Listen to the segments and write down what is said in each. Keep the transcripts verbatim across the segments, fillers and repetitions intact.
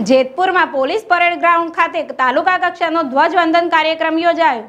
જેતપુરમાં police parade ground ખાતે તાલુકા કક્ષાનો ધ્વજવંદન કાર્યક્રમ યોજાયો।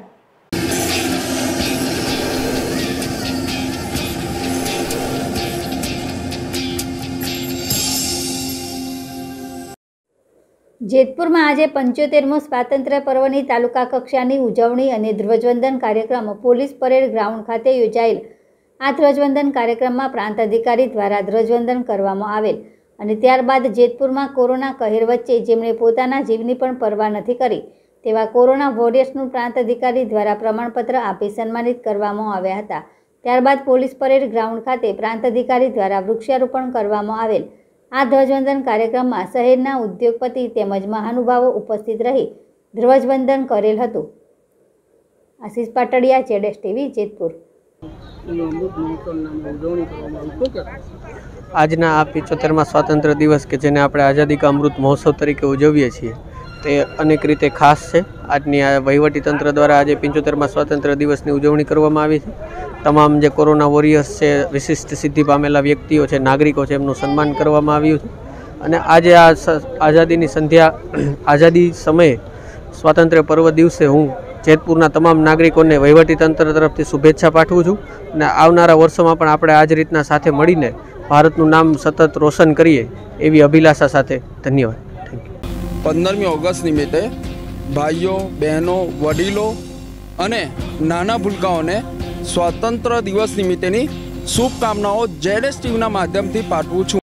જેતપુરમાં આજે પંચોતેરમો સ્વાતંત્ર્ય પર્વની તાલુકા કક્ષાની ઉજવણી અને ધ્વજવંદન કાર્યક્રમ પોલીસ પરેડ ગ્રાઉન્ડ ખાતે યોજાયેલ। આ ધ્વજવંદન કાર્યક્રમમાં પ્રાંત અધિકારી દ્વારા ધ્વજવંદન કરવામાં આવેલ અને ત્યારબાદ જેતપુરમાં કોરોના કહેર વચ્ચે જેમણે પોતાના જીવની પણ પરવા નથી કરી તેવા કોરોના વોરિયર્સનું પ્રાંત અધિકારી દ્વારા પ્રમાણપત્ર આપી સન્માનિત કરવામાં આવ્યા હતા। ત્યારબાદ પોલીસ પરેડ ગ્રાઉન્ડ ખાતે પ્રાંત અધિકારી દ્વારા વૃક્ષારોપણ કરવામાં આવેલ। આ ધ્વજવંદન કાર્યક્રમમાં શહેરના ઉદ્યોગપતિ તેમજ મહાનુભાવો ઉપસ્થિત રહી ધ્વજવંદન કરેલ હતું। આશીષ પાટડિયા, જેડેશ ટીવી, જેતપુર। આજના આ પિચોતેરમાં સ્વાતંત્ર્ય દિવસ કે જેને આપણે આઝાદી કા અમૃત મહોત્સવ તરીકે ઉજવીએ છીએ તે અનેક રીતે ખાસ છે। આજની આ વહીવટીતંત્ર દ્વારા આજે પંચોતેરમાં સ્વાતંત્ર્ય દિવસની ઉજવણી કરવામાં આવી છે। તમામ જે કોરોના વોરિયર્સ છે, વિશિષ્ટ સિદ્ધિ પામેલા વ્યક્તિઓ છે, નાગરિકો છે, એમનું સન્માન કરવામાં આવ્યું છે અને આજે આ આઝાદીની સંધ્યા આઝાદી સમયે સ્વાતંત્ર્ય પર્વ દિવસે હું જેતપુરના તમામ નાગરિકોને વહીવટીતંત્ર તરફથી શુભેચ્છા પાઠવું છું અને આવનારા વર્ષોમાં પણ આપણે આ જ રીતના સાથે મળીને ભારતનું નામ સતત રોશન કરીએ એવી અભિલાષા સાથે ધન્યવાદ। Thank you. પંદરમી ઓગસ્ટ નિમિત્તે ભાઈઓ, બહેનો, વડીલો અને નાના ભૂલકાઓને સ્વાતંત્ર્ય દિવસ નિમિત્તેની શુભકામનાઓ જેડેશ ટીવીના માધ્યમથી પાઠવું છું।